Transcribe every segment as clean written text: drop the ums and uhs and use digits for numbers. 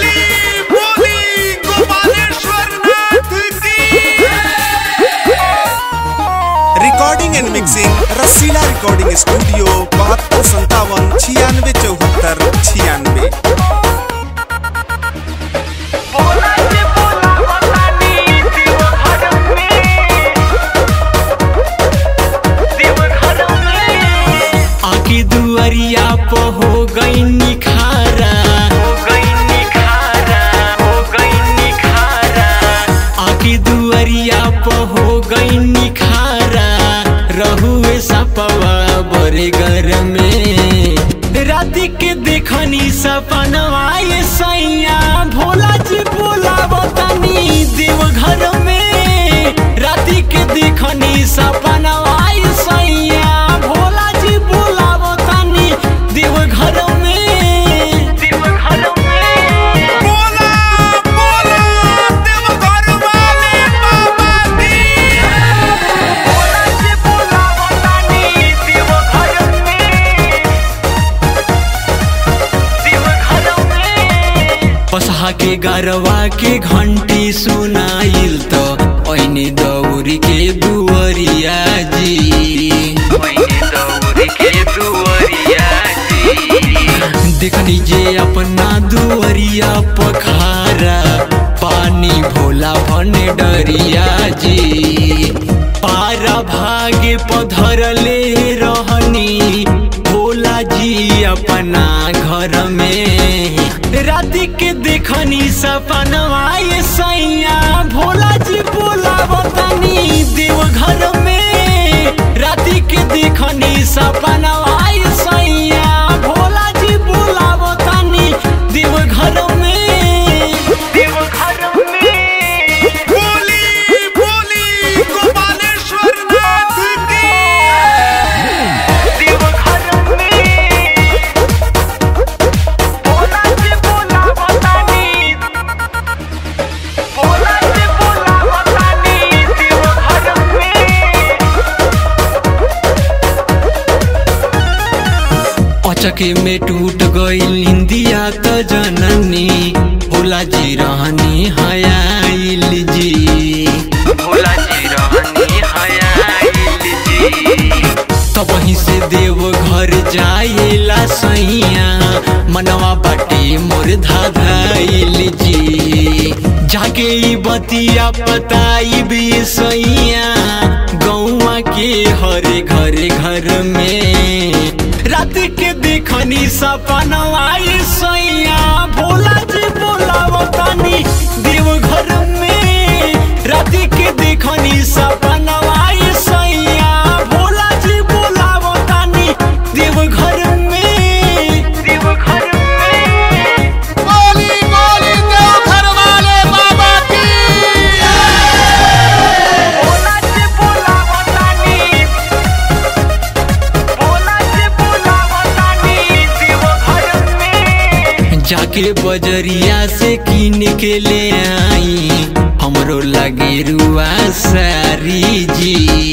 Recording and mixing Rasila recording studio 7257 आकी दुआरिया पे हो गई निखारा, आकी दुआरिया पे हो गई निखारा, रहुए सपवा बड़े घर में राति के देखनी सपनवा ये सैया भोला जी बोला बतानी देव घर में राति के देखनी सपनवा ये सैया भोला जी बोला बतानी देव घर में बोला बोला देव घर वाले बाबा दी। भोला जी बोला बतानी देव घर में पसहा के गरवा के घंटी सुनाइल तो ओइने दौरी के दुआरिया जी, देखनी जे अपना दुआरिया पखारा पानी भोला भने डरिया जी, पारा भागे पधरले रहनी भोला जी अपना घर में राति के देखनी सपनवा ये सैया भोला जी बोला बतानी देव घर में राति के देखनी सपनवा ये सैया भोला जी बोला बतानी देव घर में बोली बोली गोपालेश्वर नाथ की। चके में टूट गई इंदिया तो जननी भोला जी रहनी हयाइल जी, तो वहीं से देव घर जाएला सैया मनवा बाटे मोर धाधाइल जी, जाके ई बतिया पताई भी सैया गौवा के हरे घर में रात के देखनी सपनवा ये सैया भोला जी बोला बतानी देव घर में रात के देखनी सपनवा ये सैया भोला जी बोला बतानी देव घर में बोली बोली देव घर वाले बाबा की। जाके बजरिया से कीन के ले आई हमरो लगे रुआ सारी जी,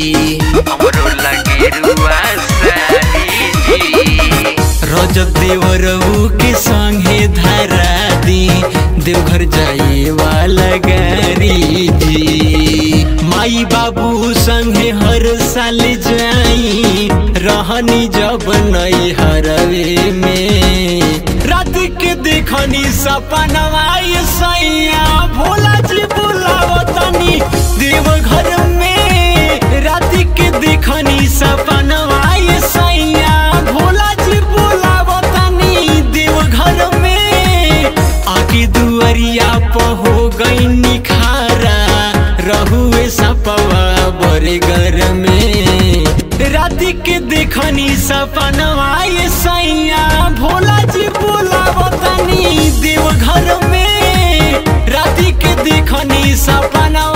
रजत देवरऊ के संगे धरा दी देवघर जाए वाला गारी जी, माई बाबू संगे हर साल जाई रहनी जब नई हरवे में रात के देखनी सपनवा ये सैया भोला जी बोला बतानी देव घर में रात के देखनी सपनवा ये सैया भोला जी बोला बतानी देव घर में आकी दुआरिया पे हो गई निखारा रहुए सपवा बड़े घर में राति के देखनी सपनवा ये सैया भोला जी बोला बतानी देव घर में राति के देखनी सपनवा